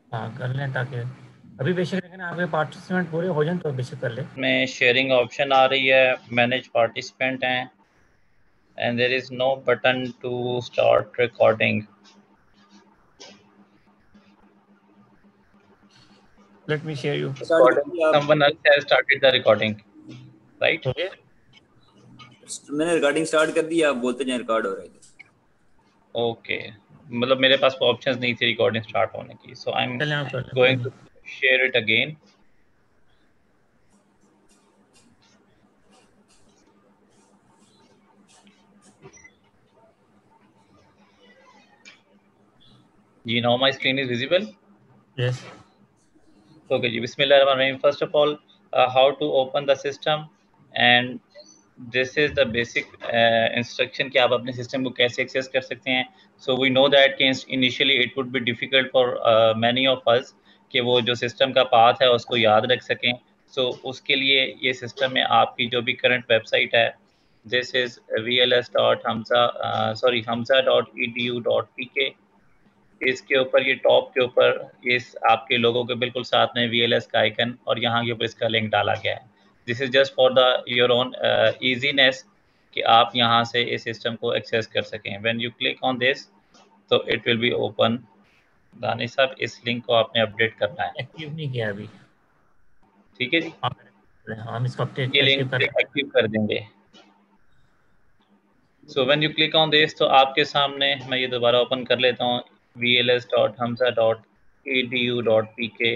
हाँ कर लें, ताकि अभी बेशक लेकिन आपके पार्टिसिपेंट पूरे हो जाए तो बेशक कर ले। में शेयरिंग ऑप्शन आ रही है, मैनेज पार्टिसिपेंट हैं, and there is no button to start recording. Let me share you. Start कर Recording, दिया आप? someone else has started the recording, right? हो गया। मैंने रिकॉर्डिंग स्टार्ट कर दिया, आप बोलते जाए रिकॉर्ड हो रहा है। ओके, मतलब मेरे पास ऑप्शंस नहीं थी रिकॉर्डिंग स्टार्ट होने की, सो आई एम चलें आप कर लें, कोई गोइंग नहीं। To share it again. जी, now my screen is visible. Yes. Okay ji, Bismillahirrahmanirrahim. First of all, how to open the system, and this is the basic instruction कि आप अपने system को कैसे access कर सकते हैं. So we know that कि initially it would be difficult for many of us कि वो जो system का path है उसको याद रख सकें. So उसके लिए ये system में आपकी जो भी current website है, this is hamza.edu.pk. इसके ऊपर ये टॉप के ऊपर ये आपके लोगों के बिल्कुल साथ में VLS का आइकन और यहाँ के ऊपर इसका लिंक डाला गया है। This is just for the your own easiness कि आप यहाँ से इस सिस्टम को एक्सेस कर सकें। When you click on this तो it will be open. Danish साहब, इस लिंक को आपने अपडेट करना है, एक्टिव नहीं किया अभी। ठीक है जी? हाँ हम इसको अपडेट ये एक्टिव लिंक कर लें। एक्टिव कर देंगे। So when you click on this तो आपके सामने मैं ये दोबारा ओपन कर लेता हूँ, vls.hamza.edu.pk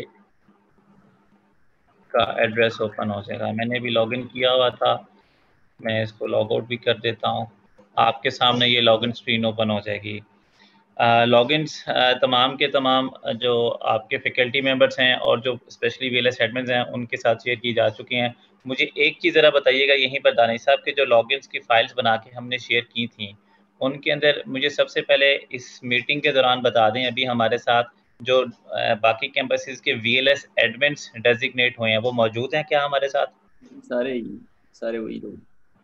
का एड्रेस ओपन हो जाएगा। मैंने भी लॉगिन किया हुआ था, मैं इसको लॉग आउट भी कर देता हूँ। आपके सामने ये लॉगिन स्क्रीन ओपन हो जाएगी। लॉगिन्स तमाम के तमाम जो आपके फैकल्टी मेंबर्स हैं और जो स्पेशली VLS एडमिन्स हैं उनके साथ शेयर की जा चुकी हैं। मुझे एक चीज़ ज़रा बताइएगा यहीं पर दानिश साहब के जो लॉगिन्स की फ़ाइल्स बना के हमने शेयर की थी, उनके अंदर मुझे सबसे पहले इस मीटिंग के दौरान बता दें, अभी हमारे साथ जो बाकी कैंपसेस के VLS एडमिन्स डेजिग्नेट हुए हैं वो मौजूद हैं क्या हमारे साथ? सारे वही लोग।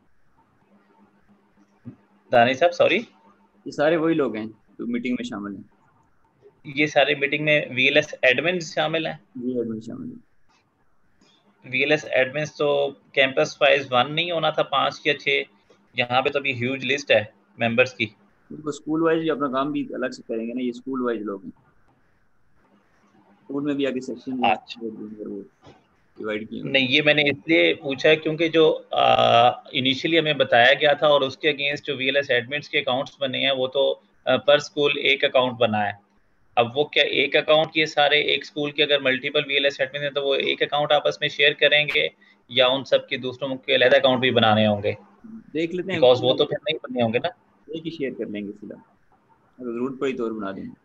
दानिश साहब सॉरी, ये सारे वही लोग हैं जो मीटिंग में शामिल हैं। ये सारे मीटिंग में VLS एडमिन्स शामिल हैं? जी एडमिन शामिल हैं। VLS एडमिन्स तो कैंपस वाइज 1 नहीं होना था, 5 या 6? यहाँ पे तो अभी ह्यूज लिस्ट है मेंबर्स की। उनको स्कूल वाइज भी अपना काम भी अलग से करेंगे ना, ये स्कूल वाइज लोग हैं। स्कूल में भी आगे सेक्शन जो अच्छा, वो डिवाइड किए हुए हैं। नहीं ये मैंने इसलिए पूछा है क्योंकि जो इनिशियली हमें बताया गया था और उसके अगेंस्ट जो VLS एडमिन्स के अकाउंट्स बने हैं वो तो पर स्कूल एक अकाउंट बना है। अब वो क्या एक अकाउंट, ये सारे एक स्कूल के अगर मल्टीपल VLS एडमिन है तो वो एक अकाउंट आपस में शेयर करेंगे या उन सब के दूसरों के अलग अकाउंट भी बनाने होंगे? देख लेते हैं, बिकॉज वो तो फिर नहीं बनने होंगे ना। एक ही शेयर कर लेंगे फिलहाल, अगर जरूरत पड़ी तो और बना देंगे।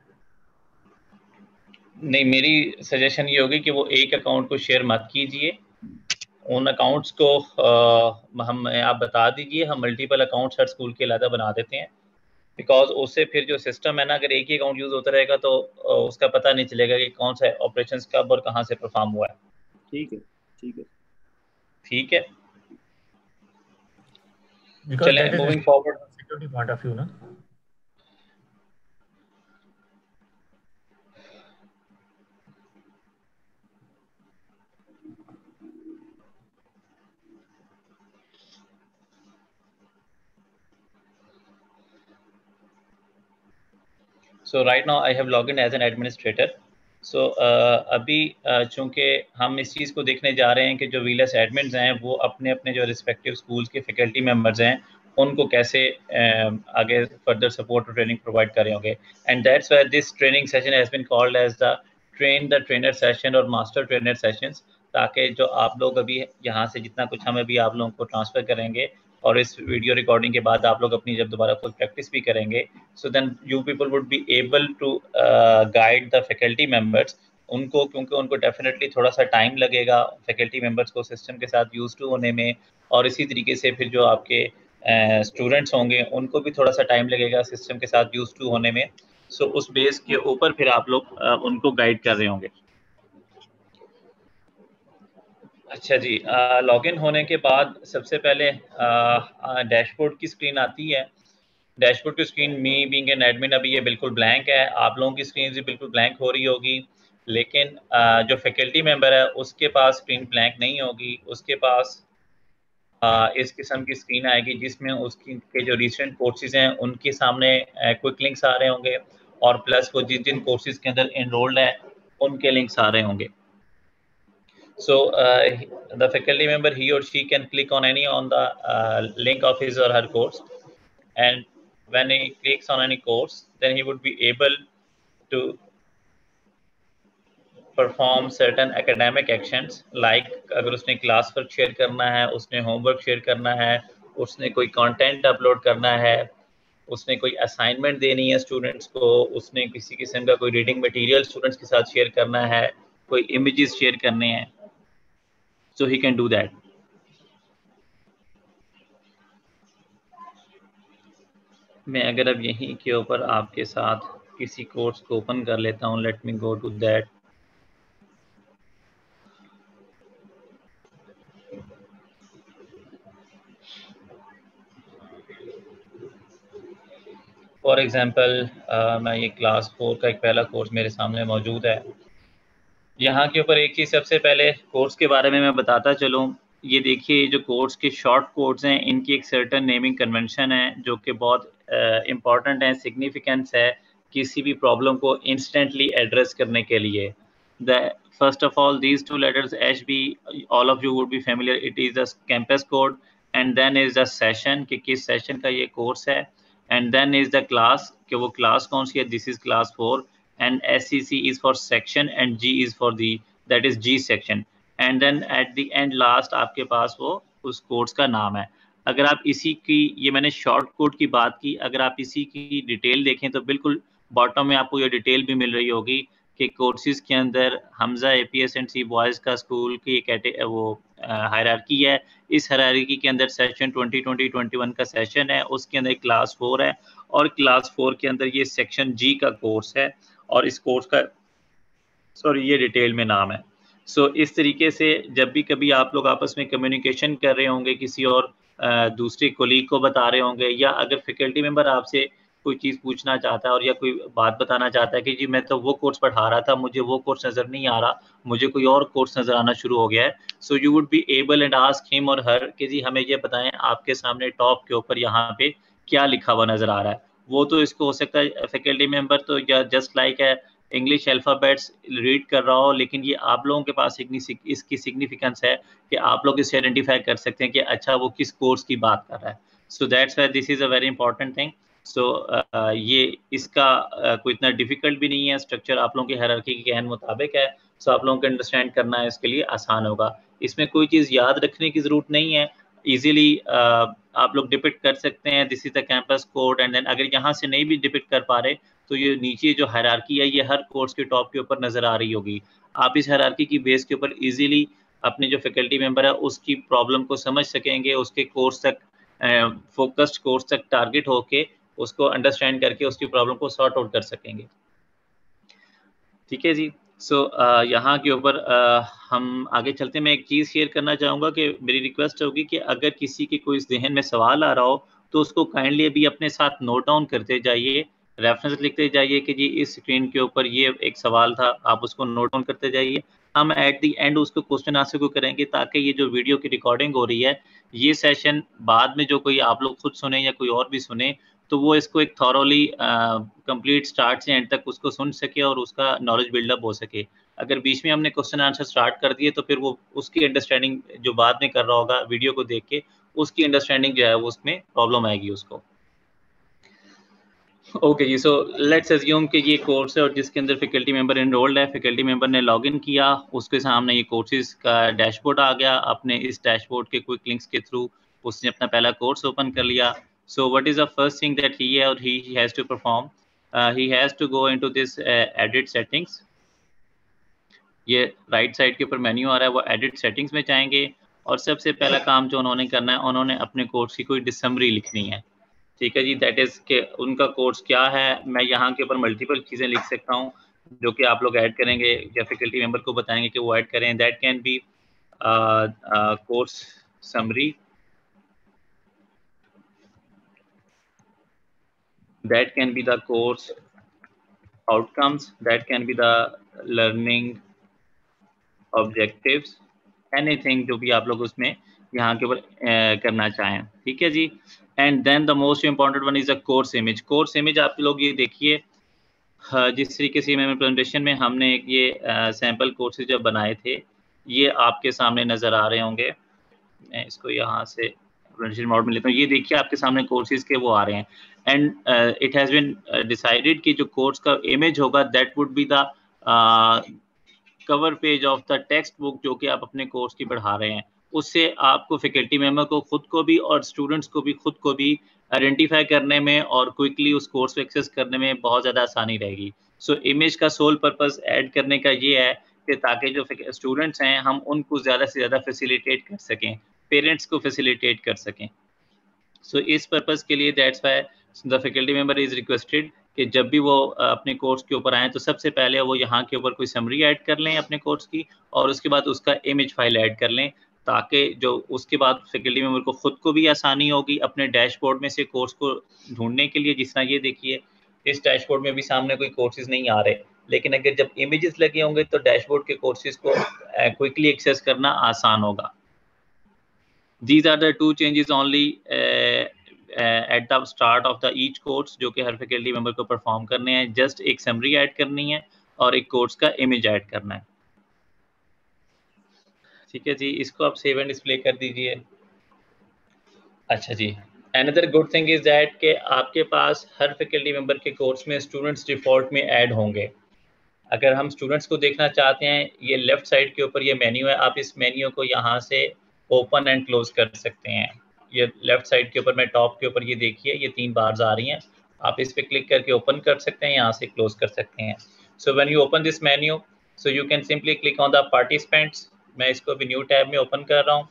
नहीं, मेरी सजेशन ये होगी कि वो एक अकाउंट को शेयर मत कीजिए, उन अकाउंट्स को हम आप बता दीजिए, हम मल्टीपल अकाउंट्स हर स्कूल के अलग बना देते हैं। बिकॉज उससे फिर जो सिस्टम है ना, अगर एक ही अकाउंट यूज होता रहेगा तो उसका पता नहीं चलेगा कि कौन सा ऑपरेशन कब और कहाँ से परफॉर्म हुआ है। ठीक है, ठीक है। ठीक है, बिकॉज चलें that is moving forward. Security point of view ना। So right now I have log in as an administrator. So अभी चूंकि हम इस चीज़ को देखने जा रहे हैं कि जो VLS एडमिन्स हैं वो अपने अपने जो रिस्पेक्टिव स्कूल्स के फैकल्टी मेंबर्स हैं उनको कैसे आगे फर्दर सपोर्ट और ट्रेनिंग प्रोवाइड कर रहे होंगे। And that's why this training session has been called as the train the trainer session और मास्टर ट्रेनर सेशंस, ताकि जो आप लोग अभी यहाँ से जितना कुछ हम अभी आप लोगों को ट्रांसफ़र करेंगे और इस वीडियो रिकॉर्डिंग के बाद आप लोग अपनी जब दोबारा खुद प्रैक्टिस भी करेंगे, so then you people would be able to guide the faculty members उनको, क्योंकि उनको डेफिनेटली थोड़ा सा टाइम लगेगा फैकल्टी मेंबर्स को सिस्टम के साथ यूज टू होने में, और इसी तरीके से फिर जो आपके स्टूडेंट्स होंगे उनको भी थोड़ा सा टाइम लगेगा सिस्टम के साथ यूज टू होने में। सो उस बेस के ऊपर फिर आप लोग उनको गाइड कर रहे होंगे। अच्छा जी, लॉगिन होने के बाद सबसे पहले डैशबोर्ड की स्क्रीन आती है। डैशबोर्ड की screen me being an admin अभी ये बिल्कुल ब्लैंक है, आप लोगों की स्क्रीन भी बिल्कुल ब्लैंक हो रही होगी। लेकिन जो फैकल्टी मेंबर है उसके पास स्क्रीन ब्लैंक नहीं होगी, उसके पास इस किस्म की स्क्रीन आएगी जिसमें उसकी के जो रिसेंट कोर्सेज हैं उनके सामने क्विक लिंक्स आ रहे होंगे, और प्लस वो जिन जिन कोर्सेज के अंदर एनरोल्ड है उनके लिंक्स आ रहे होंगे. So the faculty member, he or she can click on any on the link of his or her course, and when he clicks on any course, then he would be able to perform certain academic actions, like अगर उसने class work share करना है, उसने homework share करना है, उसने कोई content upload करना है, उसने कोई असाइनमेंट देनी है स्टूडेंट्स को, उसने किसी किस्म का कोई रीडिंग मटेरियल स्टूडेंट्स के साथ शेयर करना है, कोई इमेजेस शेयर करने हैं, so he can do that. मैं अगर अब यहीं के ऊपर आपके साथ किसी कोर्स को ओपन कर लेता हूँ, let me go to that. For example मैं ये क्लास 4 का एक पहला कोर्स मेरे सामने मौजूद है. यहाँ के ऊपर एक चीज़ सबसे पहले कोर्स के बारे में मैं बताता चलूँ. ये देखिए, जो कोर्स के शॉर्ट कोड्स हैं इनकी एक सर्टेन नेमिंग कन्वेंशन है जो कि बहुत इम्पॉर्टेंट है, सिग्निफिकेंस है किसी भी प्रॉब्लम को इंस्टेंटली एड्रेस करने के लिए. The first of all these two letters HB, all of you would be familiar, it is the campus code, and then is the session कि किस सेशन का ये कोर्स है, and then is the class कि वो class कौन सी है, this is class 4, and SCC is for section and G is for the, that is G section, and then at the end last आपके पास वो उस कोर्स का नाम है. अगर आप इसी की, ये मैंने शॉर्ट कोड की बात की, अगर आप इसी की डिटेल देखें तो बिल्कुल बॉटम में आपको ये डिटेल भी मिल रही होगी कि कोर्सेज के अंदर हमजा APSC बॉयज़ का स्कूल की वो हायरार्की है. इस हायरार्की के अंदर सेशन 2020-21 का सेशन है, उसके अंदर क्लास 4 है, और क्लास 4 के अंदर ये सेक्शन G का कोर्स है, और इस कोर्स का ये डिटेल में नाम है. इस तरीके से जब भी कभी आप लोग आपस में कम्युनिकेशन कर रहे होंगे, किसी और दूसरे कोलीग को बता रहे होंगे, या अगर फैकल्टी मेंबर आपसे कोई चीज़ पूछना चाहता है और या कोई बात बताना चाहता है कि जी मैं तो वो कोर्स पढ़ा रहा था, मुझे वो कोर्स नज़र नहीं आ रहा, मुझे कोई और कोर्स नज़र आना शुरू हो गया है, so you would be able and ask him और हर कि जी हमें ये बताएं आपके सामने टॉप के ऊपर यहाँ पे क्या लिखा हुआ नज़र आ रहा है. वो तो इसको हो सकता है फैकल्टी मेंबर तो जस्ट लाइक है इंग्लिश अल्फ़ाबेट्स रीड कर रहा हो, लेकिन ये आप लोगों के पास इसकी सिग्निफिकेंस है कि आप लोग इसे आइडेंटिफाई कर सकते हैं कि अच्छा वो किस कोर्स की बात कर रहा है. So that's why this is a very important thing. ये इसका कोई इतना डिफिकल्ट भी नहीं है, स्ट्रक्चर आप लोगों की हायरार्की के कहने मुताबिक है, आप लोगों को अंडरस्टैंड करना है इसके लिए आसान होगा. इसमें कोई चीज़ याद रखने की ज़रूरत नहीं है, ईजिली आप लोग डिपिक्ट कर सकते हैं, this is the campus code, and then अगर यहाँ से नहीं भी डिपिक्ट कर पा रहे तो ये नीचे जो हायरार्की है ये हर कोर्स के टॉप के ऊपर नज़र आ रही होगी. आप इस हायरार्की की बेस के ऊपर ईजिली अपने जो फैकल्टी मेंबर है उसकी प्रॉब्लम को समझ सकेंगे, उसके कोर्स तक फोकस्ड कोर्स तक टारगेट होके उसको अंडरस्टैंड करके उसकी प्रॉब्लम को सॉर्ट आउट कर सकेंगे. ठीक है जी. यहाँ के ऊपर हम आगे चलते हैं. मैं एक चीज़ शेयर करना चाहूँगा कि मेरी रिक्वेस्ट होगी कि अगर किसी के कोई ज़हन में सवाल आ रहा हो तो उसको काइंडली अभी अपने साथ नोट डाउन करते जाइए, रेफरेंस लिखते जाइए कि जी इस स्क्रीन के ऊपर ये एक सवाल था, आप उसको नोट डाउन करते जाइए. हम एट द एंड उसको क्वेश्चन आंसर को करेंगे ताकि ये जो वीडियो की रिकॉर्डिंग हो रही है, ये सेशन बाद में जो कोई आप लोग खुद सुने या कोई और भी सुने, तो वो इसको एक थॉरोली कंप्लीट स्टार्ट से एंड तक उसको सुन सके और उसका नॉलेज बिल्डअप हो सके. अगर बीच में हमने क्वेश्चन आंसर स्टार्ट कर दिए तो फिर वो उसकी अंडरस्टैंडिंग जो बाद में कर रहा होगा वीडियो को देख के, उसकी अंडरस्टैंडिंग जो है वो उसमें प्रॉब्लम आएगी उसको. Okay ji. लेट्स अज्यूम कि ये कोर्स है और जिसके अंदर फैकल्टी मेंबर एनरोल्ड है, फैकल्टी मेंबर ने लॉगिन किया, उसके सामने ये कोर्सेज का डैशबोर्ड आ गया. अपने इस डैशबोर्ड के क्विक लिंक्स के थ्रू उसने अपना पहला कोर्स ओपन कर लिया. What is the first thing that he और he has to perform? He has to go into this edit settings. ये राइट साइड के ऊपर मेन्यू आ रहा है, वो एडिट सेटिंग्स में जाएंगे और सबसे पहला काम जो उन्होंने करना है, उन्होंने अपने कोर्स की कोई डिसमरी लिखनी है. ठीक है जी. दैट इज़ के उनका कोर्स क्या है. मैं यहाँ के ऊपर मल्टीपल चीज़ें लिख सकता हूँ जो कि आप लोग ऐड करेंगे या फैकल्टी मेंबर को बताएंगे कि वो ऐड करें. That can be course summary, that can be the course outcomes, that can be the learning objectives, anything जो भी आप लोग उसमें यहाँ के ऊपर करना चाहें, ठीक है जी। And then the most important one is a course image. Course image आप लोग ये देखिए, जिस तरीके से मैं प्रेजेंटेशन में हमने एक ये सैम्पल कोर्सेज जब बनाए थे, ये आपके सामने नज़र आ रहे होंगे। मैं इसको यहाँ से प्रेजेंटेशन मोड में लेता हूँ। ये देखिए आपके सामने कोर्सेज के वो आ रहे हैं, and it has been decided कि जो कोर्स का इमेज होगा that would be the cover page of the text book जो कि आप अपने कोर्स की पढ़ा रहे हैं। उससे आपको फैकल्टी मेंबर को खुद को भी और स्टूडेंट्स को भी खुद को भी आइडेंटिफाई करने में और क्विकली उस कोर्स को एक्सेस करने में बहुत ज़्यादा आसानी रहेगी। सो इमेज का सोल पर्पस ऐड करने का ये है कि ताकि जो स्टूडेंट्स हैं हम उनको ज़्यादा से ज़्यादा फैसिलिटेट कर सकें, पेरेंट्स को फैसिलिटेट कर सकें। सो इस पर्पस के लिए that's why the faculty member is requested कि जब भी वो अपने कोर्स के ऊपर आएँ तो सबसे पहले वो यहाँ के ऊपर कोई समरी ऐड कर लें अपने कोर्स की, और उसके बाद उसका इमेज फाइल ऐड कर लें, ताकि जो उसके बाद फैकल्टी मेंबर को खुद को भी आसानी होगी अपने डैशबोर्ड में से कोर्स को ढूँढने के लिए। जिस तरह ये देखिए, इस डैशबोर्ड में भी सामने कोई कोर्सेज़ नहीं आ रहे, लेकिन अगर जब इमेजेस लगे होंगे तो डैशबोर्ड के कोर्सेज़ को क्विकली एक्सेस करना आसान होगा। These are the two changes only at the start of the each course जो कि हर फैकल्टी मेंबर को परफॉर्म करने हैं। जस्ट एक समरी ऐड करनी है और एक कोर्स का इमेज ऐड करना है, ठीक है जी। इसको आप सेव एंड डिस्प्ले कर दीजिए। अच्छा जी, another good thing is that कि आपके पास हर फैकल्टी मेंबर के कोर्स में स्टूडेंट्स डिफ़ॉल्ट में ऐड होंगे। अगर हम स्टूडेंट्स को देखना चाहते हैं, ये लेफ्ट साइड के ऊपर ये मेन्यू है, आप इस मेन्यू को यहाँ से ओपन एंड क्लोज कर सकते हैं। ये लेफ्ट साइड के ऊपर में टॉप के ऊपर ये देखिए, ये 3 बार्स आ रही हैं, आप इस पे क्लिक करके ओपन कर सकते हैं, यहाँ से क्लोज कर सकते हैं। So when you open this menu, so you can simply click on the participants. मैं इसको भी न्यू टैब में ओपन कर रहा हूँ,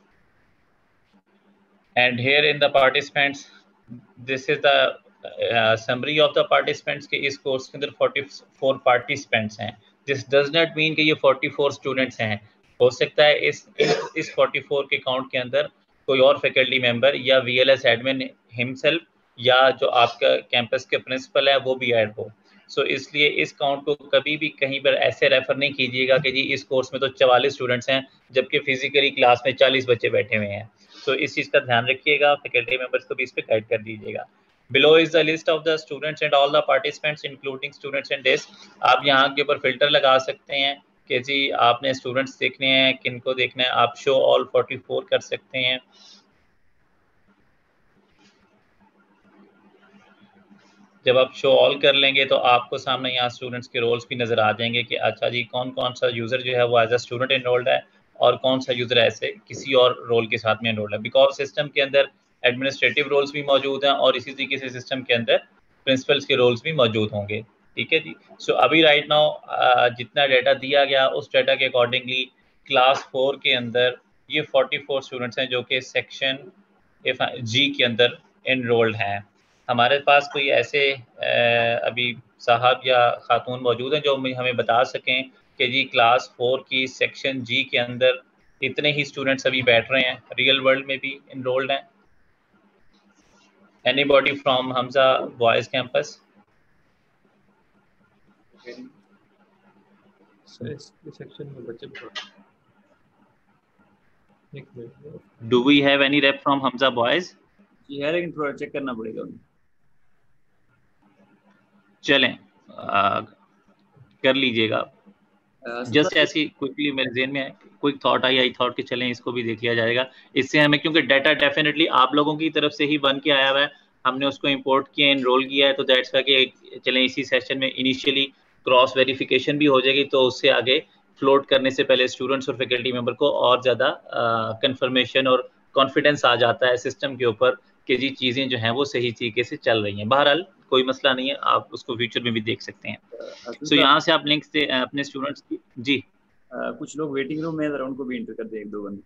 and here in the participants this is the summary of the participants के इस कोर्स के अंदर 44 पार्टिसिपेंट्स हैं। दिस डज नॉट मीन कि ये 44 स्टूडेंट्स हैं। हो सकता है इस 44 के काउंट के अंदर कोई और फैकल्टी मेंबर या वीएलएस एडमिन हिमसेल्फ या जो आपका कैंपस के प्रिंसिपल है वो भी ऐड हो। सो इसलिए इस काउंट को कभी भी कहीं पर ऐसे रेफर नहीं कीजिएगा कि जी इस कोर्स में तो 44 स्टूडेंट्स हैं जबकि फिजिकली क्लास में 40 बच्चे बैठे हुए हैं। तो इस चीज़ का ध्यान रखिएगा, फैकल्टी मेंबर्स को भी इस पे गाइड कर दीजिएगा। Below is the list of the students and all the participants including students and days। आप यहाँ के ऊपर फिल्टर लगा सकते हैं कि जी आपने स्टूडेंट्स देखने हैं, किनको देखना है, आप शो ऑल 44 कर सकते हैं। जब आप शो ऑल कर लेंगे तो आपको सामने यहाँ स्टूडेंट्स के रोल्स भी नज़र आ जाएंगे कि अच्छा जी कौन कौन सा यूज़र जो है वो एज अ स्टूडेंट एनरोल्ड है और कौन सा यूज़र ऐसे किसी और रोल के साथ में एनरोल्ड है। बिकॉज सिस्टम के अंदर एडमिनिस्ट्रेटिव रोल्स भी मौजूद हैं और इसी तरीके से सिस्टम के अंदर प्रिंसिपल्स के रोल्स भी मौजूद होंगे, ठीक है जी। सो अभी राइट नाउ जितना डाटा दिया गया उस डाटा के अकॉर्डिंगली क्लास 4 के अंदर ये 44 स्टूडेंट्स हैं जो कि सेक्शन जी के अंदर एनरोल्ड हैं। हमारे पास कोई ऐसे अभी साहब या खातून मौजूद हैं जो हमें बता सकें कि जी क्लास 4 की सेक्शन जी के अंदर इतने ही स्टूडेंट्स अभी बैठ रहे हैं, रियल वर्ल्ड में भी इनरोल्ड हैं? Anybody from Hamza boys campus? Section में बच्चे do we have any rep from Hamza boys? जी है, लेकिन थोड़ा चेक करना पड़ेगा उन्हें। चलें कर लीजिएगा। जस्ट ऐसी क्विकली मेरे ज़हन में क्विक थॉट आई थॉट कि चलें इसको भी देख लिया जाएगा। इससे हमें, क्योंकि डाटा डेफिनेटली आप लोगों की तरफ से ही बन के आया हुआ है, हमने उसको इंपोर्ट किया, एनरोल किया है, तो दैट्स वाई कि चलें इसी सेशन में इनिशियली क्रॉस वेरिफिकेशन भी हो जाएगी, तो उससे आगे फ्लोट करने से पहले स्टूडेंट्स और फैकल्टी मेंबर को और ज़्यादा कंफर्मेशन और कॉन्फिडेंस आ जाता है सिस्टम के ऊपर कि जी चीज़ें जो हैं वो सही तरीके से चल रही हैं। बहरहाल कोई मसला नहीं है, आप उसको फ्यूचर में भी देख सकते हैं। सो यहाँ से आप लिंक से अपने स्टूडेंट्स की जी कुछ लोग वेटिंग रूम में, जरा उनको भी एंटर कर दे, 1-2 बंदे।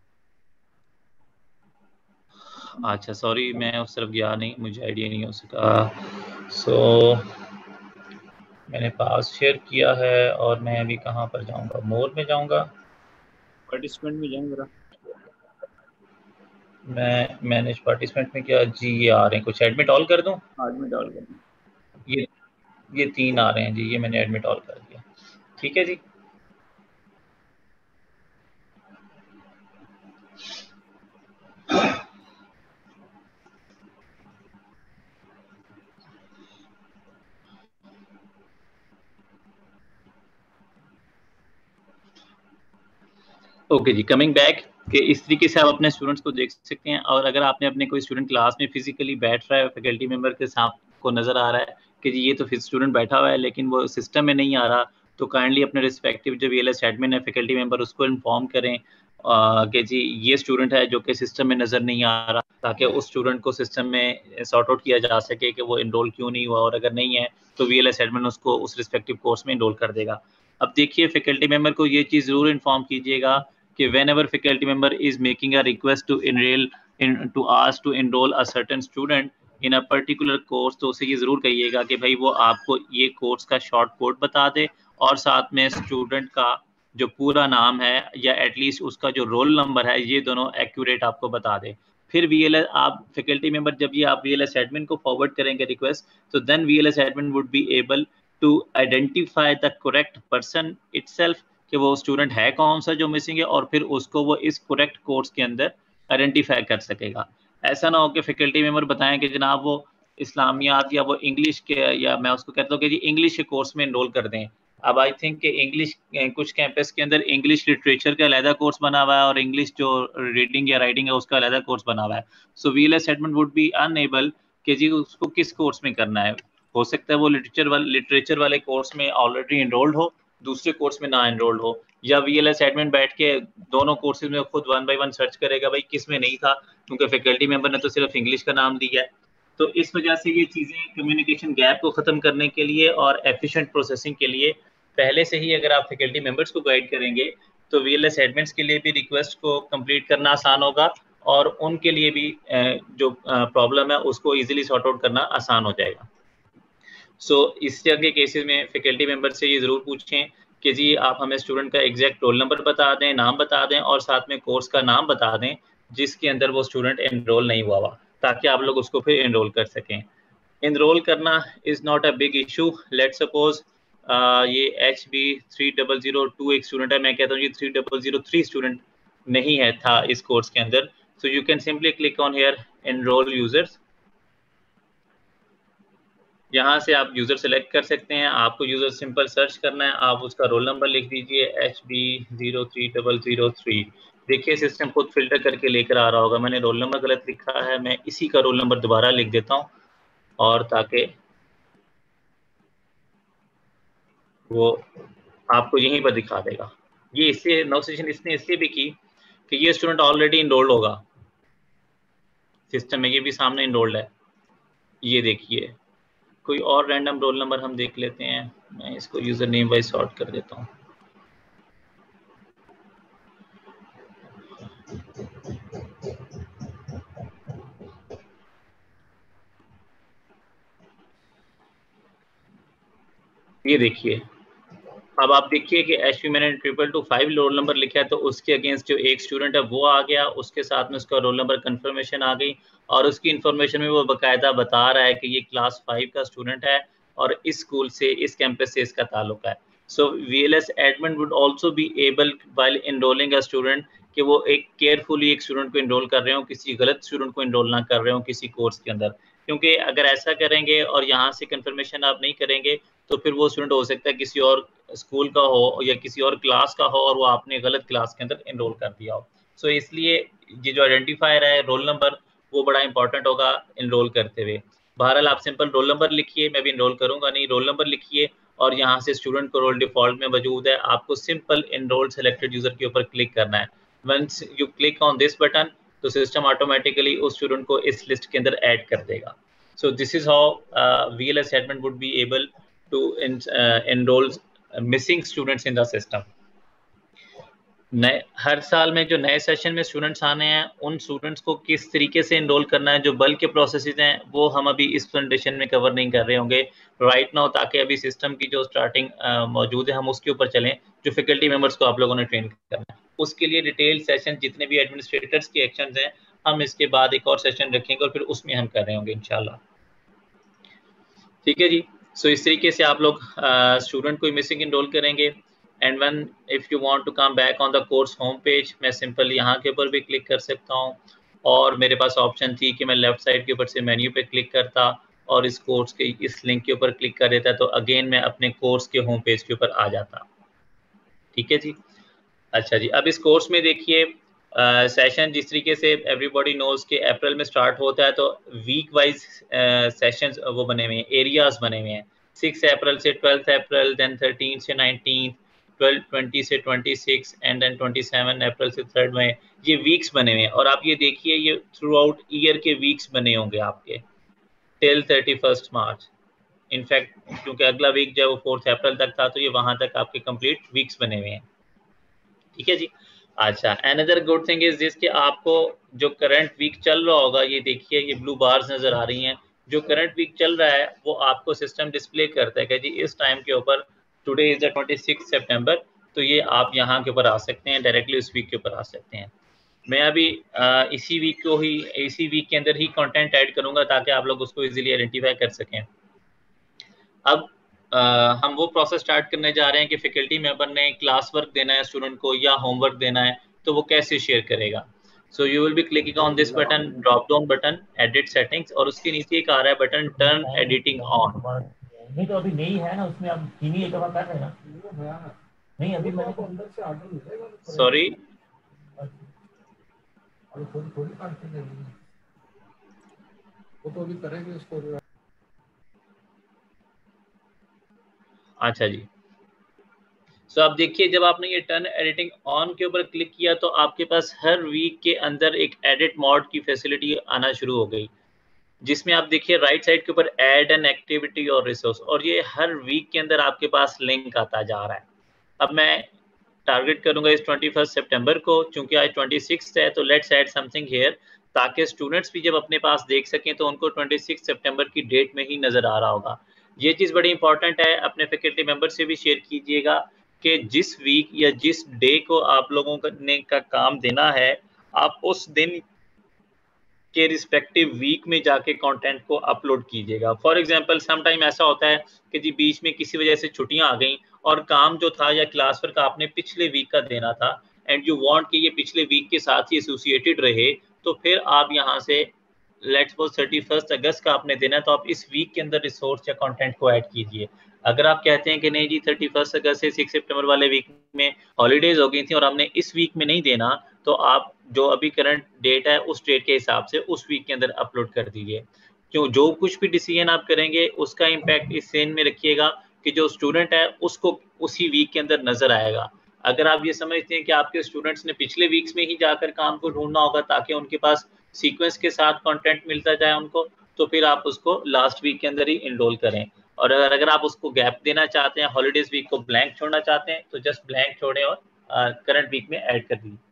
अच्छा सॉरी, मैं उस तरफ गया नहीं, मुझे आइडिया नहीं हो सका। सो मैंने पास शेयर किया है और मैं अभी कहाँ पर जाऊँगा, मोर में जाऊँगा, पार्टिसिपेंट में जाएं जरा। मैं मैनेज पार्टिसिपेंट में क्या जी ये आ रहे हैं कुछ, एडमिट ऑल कर दूँ? एडमिट ऑल कर दूं। ये ये 3 आ रहे हैं जी, ये मैंने एडमिट ऑल कर दिया। ठीक है जी। ओके जी, कमिंग बैक कि इस तरीके से आप अपने स्टूडेंट्स को देख सकते हैं। और अगर आपने अपने कोई स्टूडेंट क्लास में फिजिकली बैठ रहा है, फैकल्टी मेंबर के साथ को नज़र आ रहा है कि जी ये तो फिर स्टूडेंट बैठा हुआ है लेकिन वो सिस्टम में नहीं आ रहा, तो काइंडली अपने रिस्पेक्टिव जो वीएलएस एडमिन है, फैकल्टी मेंबर, उसको इन्फॉर्म करें कि जी ये स्टूडेंट है जो कि सिस्टम में नज़र नहीं आ रहा, ताकि उस स्टूडेंट को सिस्टम में सॉर्ट आउट किया जा सके कि वो इनरोल क्यों नहीं हुआ, और अगर नहीं है तो वीएलएस एडमिन उसको उस रिस्पेक्टिव कोर्स में इनरोल कर देगा। अब देखिए, फैकल्टी मेंबर को ये चीज़ ज़रूर इन्फॉर्म कीजिएगा कि whenever faculty member is making a request to ask to enroll a certain student in a particular course, तो उसे ये ज़रूर कहिएगा कि भाई वो आपको ये कोर्स का शॉर्ट कोड बता दे और साथ में स्टूडेंट का जो पूरा नाम है या एटलीस्ट उसका जो रोल नंबर है, ये दोनों एक्यूरेट आपको बता दे। फिर वीएलएस आप फैकल्टी मेंबर जब ये आप वीएलएस एडमिन को फॉरवर्ड करेंगे रिक्वेस्ट, तो then VLS admin would be able to identify the correct person itself कि वो स्टूडेंट है कौन सा जो मिसिंग है, और फिर उसको वो इस करेक्ट कोर्स के अंदर आइडेंटिफाई कर सकेगा। ऐसा ना हो कि फैकल्टी मेंबर बताएं कि जनाब वो इस्लामियात या वो इंग्लिश के, या मैं उसको कहता हूँ कि जी इंग्लिश के कोर्स में इनरोल कर दें। अब आई थिंक कि इंग्लिश कुछ कैंपस के अंदर इंग्लिश लिटरेचर का अलहदा कोर्स बना हुआ है और इंग्लिश जो रीडिंग या राइटिंग है उसका अलहदा कोर्स बना हुआ है। So VLS admin would be unable कि जी उसको किस कोर्स में करना है। हो सकता है वो लिटरेचर वाले कोर्स में ऑलरेडी इनरोल्ड हो, दूसरे कोर्स में ना एनरोल्ड हो, या वीएलएस एडमिन बैठ के दोनों कोर्सेज में खुद 1 बाय 1 सर्च करेगा भाई किस में नहीं था, क्योंकि फैकल्टी मेंबर ने तो सिर्फ इंग्लिश का नाम दिया है। तो इस वजह से ये चीज़ें कम्युनिकेशन गैप को ख़त्म करने के लिए और एफिशिएंट प्रोसेसिंग के लिए पहले से ही अगर आप फैकल्टी मेंबर्स को गाइड करेंगे तो वीएलएस एडमिन्स के लिए भी रिक्वेस्ट को कंप्लीट करना आसान होगा और उनके लिए भी जो प्रॉब्लम है उसको ईजिली सॉर्ट आउट करना आसान हो जाएगा। सो इस तरह के केसेस में फैकल्टी मेंबर से ये ज़रूर पूछें कि जी आप हमें स्टूडेंट का एग्जैक्ट रोल नंबर बता दें, नाम बता दें और साथ में कोर्स का नाम बता दें जिसके अंदर वो स्टूडेंट एनरोल नहीं हुआ हुआ, ताकि आप लोग उसको फिर एनरोल कर सकें। एनरोल करना is not a big issue. Let suppose ये HB3002 एक स्टूडेंट है, मैं कहता हूँ ये 3003 स्टूडेंट नहीं है था इस कोर्स के अंदर, so you can simply click on here enrol users. यहाँ से आप यूज़र सेलेक्ट कर सकते हैं, आपको यूज़र सिंपल सर्च करना है, आप उसका रोल नंबर लिख दीजिए HB03003। देखिए सिस्टम खुद फिल्टर करके लेकर आ रहा होगा, मैंने रोल नंबर गलत लिखा है, मैं इसी का रोल नंबर दोबारा लिख देता हूँ और ताकि वो आपको यहीं पर दिखा देगा। ये इसलिए नोटिफिकेशन इसने इसलिए भी की कि ये स्टूडेंट ऑलरेडी इनरोल्ड होगा सिस्टम में, ये भी सामने इनरोल्ड है। ये देखिए कोई और रैंडम रोल नंबर हम देख लेते हैं, मैं इसको यूज़र नेम वाइज सॉर्ट कर देता हूँ। ये देखिए, अब आप देखिए कि HB मैंने 222 रोल नंबर लिखा है, तो उसके अगेंस्ट जो एक स्टूडेंट है वो आ गया, उसके साथ में उसका रोल नंबर कंफर्मेशन आ गई और उसकी इन्फॉर्मेशन में वो बाकायदा बता रहा है कि ये क्लास 5 का स्टूडेंट है और इस स्कूल से, इस कैंपस से इसका ताल्लुक है। So VLS admin would also be able while enrolling a student कि वो एक केयरफुली एक स्टूडेंट को इनरोल कर रहे हो, किसी गलत स्टूडेंट को इनरोल ना कर रहे हो किसी कोर्स के अंदर, क्योंकि अगर ऐसा करेंगे और यहाँ से कंफर्मेशन आप नहीं करेंगे तो फिर वो स्टूडेंट हो सकता है किसी और स्कूल का हो या किसी और क्लास का हो और वो आपने गलत क्लास के अंदर एनरोल कर दिया हो। सो इसलिए ये जो आइडेंटिफायर है रोल नंबर, वो बड़ा इंपॉर्टेंट होगा एनरोल करते हुए। बहरहाल आप सिंपल रोल नंबर लिखिए, मैं भी एनरोल करूंगा नहीं, रोल नंबर लिखिए और यहाँ से स्टूडेंट को रोल डिफॉल्ट में मौजूद है, आपको सिंपल एनरोल सेलेक्टेड यूजर के ऊपर क्लिक करना है। Once you click on this button तो सिस्टम ऑटोमेटिकली उस स्टूडेंट को इस लिस्ट के अंदर ऐड कर देगा। So this is how VLS admin would be able to enroll missing students in the system। नए हर साल में जो नए सेशन में स्टूडेंट्स आने हैं उन स्टूडेंट्स को किस तरीके से इनरोल करना है, जो बल्क के प्रोसेसेस हैं वो हम अभी इस प्रेजेंटेशन में कवर नहीं कर रहे होंगे राइट नाउ, ताकि अभी सिस्टम की जो स्टार्टिंग मौजूद है हम उसके ऊपर चलें जो फैकल्टी मेंबर्स को आप लोगों ने ट्रेन करना है। उसके लिए डिटेल सेशन जितने भी एडमिनिस्ट्रेटर्स के एक्शंस हैं हम इसके बाद एक और सेशन रखेंगे और फिर उसमें हम कर रहे होंगे इंशाल्लाह। ठीक है जी। सो इस तरीके से आप लोग स्टूडेंट को मिसिंग इनरोल करेंगे। And one if you want to come back on the course home page, मैं सिंपल यहाँ के ऊपर भी क्लिक कर सकता हूँ, और मेरे पास ऑप्शन थी कि मैं लेफ्ट साइड के ऊपर से मेन्यू पे क्लिक करता और इस कोर्स के इस लिंक के ऊपर क्लिक कर देता, तो अगेन मैं अपने कोर्स के होम पेज के ऊपर आ जाता। ठीक है जी। अच्छा जी, अब इस कोर्स में देखिए सेशन जिस तरीके से एवरीबॉडी नोज के अप्रैल में स्टार्ट होता है, तो वीक वाइज सेशंस वो बने हुए हैं, एरियाज बने हुए हैं। 6 अप्रैल से 12 अप्रैल, देन 13 से 19, 12 20 से 26 एंड देन 27 अप्रैल से 3 मई। ये वीक्स बने हुए हैं, और आप ये देखिए ये थ्रू आउट ईयर के वीक्स बने होंगे आपके टिल 31 मार्च। इनफैक्ट क्योंकि अगला वीक जब वो 4 अप्रैल तक था, तो ये वहां तक आपके कंप्लीट वीक्स बने हुए हैं। ठीक है जी। अच्छा, another good thing is this कि आपको जो करंट वीक चल रहा होगा, ये देखिए ये ब्लू बार्स नजर आ रही हैं, जो करंट वीक चल रहा है वो आपको सिस्टम डिस्प्ले करता है कि जी इस टाइम के ऊपर टुडे इज द 26 सितंबर, तो ये आप यहाँ के ऊपर आ सकते हैं, डायरेक्टली उस वीक के ऊपर आ सकते हैं। मैं अभी इसी वीक के अंदर ही कंटेंट ऐड करूंगा ताकि आप लोग उसको इजीली आइडेंटिफाई कर सकें। अब हम वो प्रोसेस स्टार्ट करने जा रहे हैं कि फैकल्टी मेंबर ने क्लास वर्क देना है स्टूडेंट को या होमवर्क देना है, तो वो कैसे शेयर करेगा। So you will be clicking on this button, drop down button, edit settings, और उसके नीचे एक आ रहा है बटन टर्न एडिटिंग ऑन। नहीं तो अभी नहीं है ना उसमें, अब चीनी एक दफा कर रहे हैं ना। नहीं अभी मैंने तो अंदर से ऑर्डर मिलेगा। सॉरी, वो तो अभी करेंगे उसको। अच्छा जी। सो आप देखिए जब आपने ये टर्न एडिटिंग ऑन के ऊपर क्लिक किया, तो आपके पास हर वीक के अंदर एक एडिट मोड की फैसिलिटी आना शुरू हो गई, जिसमें आप देखिए राइट साइड के ऊपर ऐड एन एक्टिविटी और रिसोर्स, और ये हर वीक के अंदर आपके पास लिंक आता जा रहा है। अब मैं टारगेट करूंगा इस 21 सितंबर को, चूंकि आज 26 है, तो लेट्स ऐड समथिंग हियर, ताकि स्टूडेंट्स भी जब अपने पास देख सकें तो उनको 26 सितंबर की डेट में ही नजर आ रहा होगा। ये चीज़ बड़ी इंपॉर्टेंट है, अपने फैकल्टी मेंबर से भी शेयर कीजिएगा कि जिस वीक या जिस डे को आप लोगों ने का काम देना है, आप उस दिन के रिस्पेक्टिव वीक में जाके कंटेंट को अपलोड कीजिएगा। फॉर एग्जांपल सम टाइम ऐसा होता है कि जी बीच में किसी वजह से छुट्टियां आ गई और काम जो था या क्लास वर्क आपने पिछले वीक का देना था, एंड यू वांट कि ये पिछले वीक के साथ ही एसोसिएटेड रहे, तो फिर आप यहाँ से लेट्स सपोज 31 अगस्त का आपने देना, तो आप इस वीक के अंदर रिसोर्स या कंटेंट को ऐड कीजिए। अगर आप कहते हैं कि नहीं जी 31 अगस्त से 6 सितंबर वाले वीक में हॉलीडेज हो गई थी और हमने इस वीक में नहीं देना, तो आप जो अभी करंट डेट है उस डेट के हिसाब से उस वीक के अंदर अपलोड कर दीजिए। क्यों, जो कुछ भी डिसीजन आप करेंगे उसका इम्पैक्ट इस सेन में रखिएगा कि जो स्टूडेंट है उसको उसी वीक के अंदर नजर आएगा। अगर आप ये समझते हैं कि आपके स्टूडेंट्स ने पिछले वीक्स में ही जाकर काम को ढूंढना होगा ताकि उनके पास सीक्वेंस के साथ कंटेंट मिलता जाए उनको, तो फिर आप उसको लास्ट वीक के अंदर ही इनरोल करें। और अगर आप उसको गैप देना चाहते हैं, हॉलीडेज वीक को ब्लैंक छोड़ना चाहते हैं, तो जस्ट ब्लैंक छोड़ें और करंट वीक में ऐड कर दीजिए।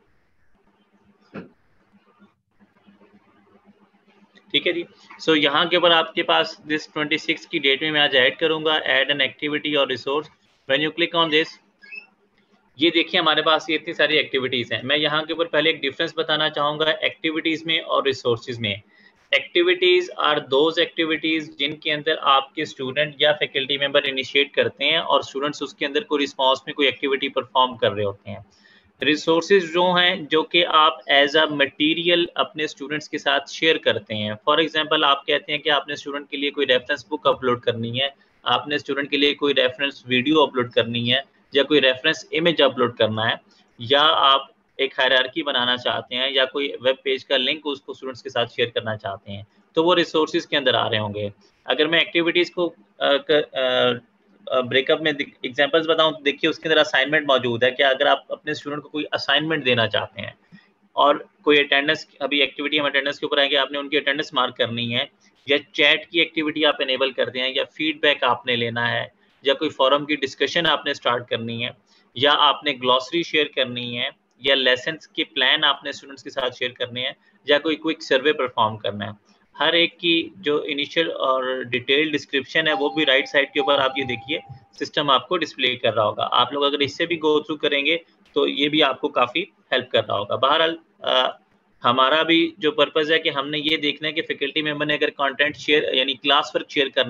ठीक है जी। सो यहाँ के ऊपर आपके पास दिस 26 की डेट में मैं आज ऐड करूंगा ऐड एन एक्टिविटी और resource. When you click on this, ये देखिए हमारे पास ये इतनी सारी एक्टिविटीज हैं। मैं यहाँ के ऊपर पहले एक डिफरेंस बताना चाहूंगा एक्टिविटीज में और रिसोर्सेज में। एक्टिविटीज आर दोज एक्टिविटीज जिनके अंदर आपके स्टूडेंट या फैकल्टी मेंबर इनिशिएट करते हैं और स्टूडेंट्स उसके अंदर कोई रिस्पॉन्स में कोई एक्टिविटी परफॉर्म कर रहे होते हैं। रिसोर्सेज जो हैं जो कि आप एज अ मटेरियल अपने स्टूडेंट्स के साथ शेयर करते हैं। फॉर एग्जांपल आप कहते हैं कि आपने स्टूडेंट के लिए कोई रेफरेंस बुक अपलोड करनी है, आपने स्टूडेंट के लिए कोई रेफरेंस वीडियो अपलोड करनी है, या कोई रेफरेंस इमेज अपलोड करना है, या आप एक हायरार्की बनाना चाहते हैं, या कोई वेब पेज का लिंक उसको स्टूडेंट्स के साथ शेयर करना चाहते हैं, तो वो रिसोर्सेज के अंदर आ रहे होंगे। अगर मैं एक्टिविटीज़ को ब्रेकअप में एग्जांपल्स बताऊं तो देखिए उसके अंदर असाइनमेंट मौजूद है कि अगर आप अपने स्टूडेंट को कोई असाइनमेंट देना चाहते हैं और कोई अटेंडेंस, अभी एक्टिविटी हम अटेंडेंस के ऊपर आएंगे, आपने उनकी अटेंडेंस मार्क करनी है, या चैट की एक्टिविटी आप इनेबल करते हैं, या फीडबैक आपने लेना है, या कोई फोरम की डिस्कशन आपने स्टार्ट करनी है, या आपने ग्लॉसरी शेयर करनी है, या लेसन्स के प्लान आपने स्टूडेंट्स के साथ शेयर करने हैं, या कोई क्विक सर्वे परफॉर्म करना है, हर एक की जो इनिशियल और डिटेल डिस्क्रिप्शन है वो भी राइट साइड के ऊपर आप ये देखिए सिस्टम आपको डिस्प्ले कर रहा होगा। आप लोग अगर इससे भी गो थ्रू करेंगे तो ये भी आपको काफ़ी हेल्प कर रहा होगा। बहरहाल हमारा भी जो पर्पज़ है कि हमने ये देखना है कि फैकल्टी मेंबर ने अगर कंटेंट शेयर यानी क्लास वर्क शेयर करना है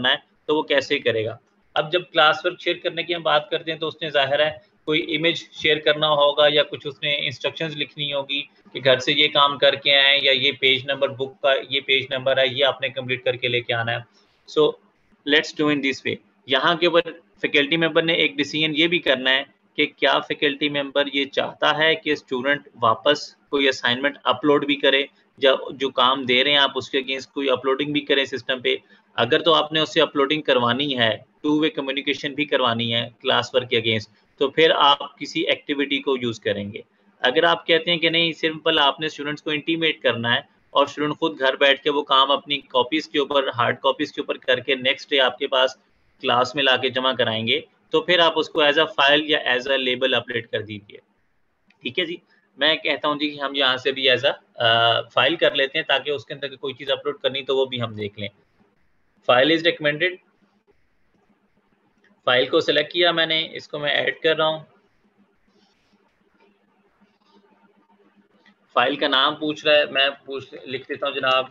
तो वो कैसे करेगा। अब जब क्लास वर्क शेयर करने की हम बात करते हैं तो उसने ज़ाहिर है कोई इमेज शेयर करना होगा या कुछ उसने इंस्ट्रक्शंस लिखनी होगी कि घर से ये काम करके आए, या ये पेज नंबर बुक का ये पेज नंबर है, ये आपने कंप्लीट करके लेके आना है। So let's do in this way. यहाँ के ऊपर फैकल्टी मेंबर ने एक डिसीजन ये भी करना है कि क्या फैकल्टी मेंबर ये चाहता है कि स्टूडेंट वापस कोई असाइनमेंट अपलोड भी करे, या जो काम दे रहे हैं आप उसके अगेंस्ट कोई अपलोडिंग भी करें सिस्टम पे। अगर तो आपने उससे अपलोडिंग करवानी है, टू वे कम्युनिकेशन भी करवानी है क्लास वर्क के अगेंस्ट, तो फिर आप किसी एक्टिविटी को यूज़ करेंगे। अगर आप कहते हैं कि नहीं, सिंपल आपने स्टूडेंट्स को इंटीमेट करना है और स्टूडेंट खुद घर बैठ के वो काम अपनी कॉपीज़ के ऊपर, हार्ड कॉपीज़ के ऊपर करके नेक्स्ट डे आपके पास क्लास में लाके जमा कराएंगे, तो फिर आप उसको एज अ फाइल या एज अ लेबल अपडेट कर दीजिए। ठीक है जी। मैं कहता हूँ जी कि हम यहाँ से भी एज अ फाइल कर लेते हैं, ताकि उसके अंदर कोई चीज़ अपलोड करनी तो वो भी हम देख लें। File is recommended. फाइल को सिलेक्ट किया मैंने, इसको मैं ऐड कर रहा हूँ। फाइल का नाम पूछ रहा है, मैं लिख देता हूँ जनाब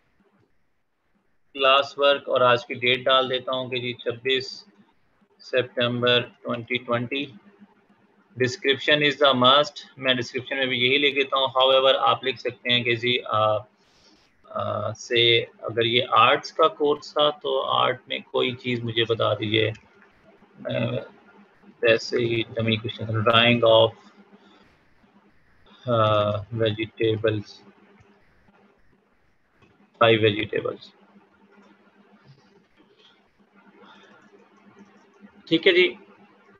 क्लास वर्क, और आज की डेट डाल देता हूँ कि जी 26 सितंबर 2020। डिस्क्रिप्शन इज़ द मस्ट, मैं डिस्क्रिप्शन में भी यही लिख देता हूँ। हाउएवर आप लिख सकते हैं कि जी से अगर ये आर्ट्स का कोर्स था तो आर्ट में कोई चीज़ मुझे बता दीजिए। वैसे ही dummy question, drawing of vegetables, 5 vegetables. ठीक है जी।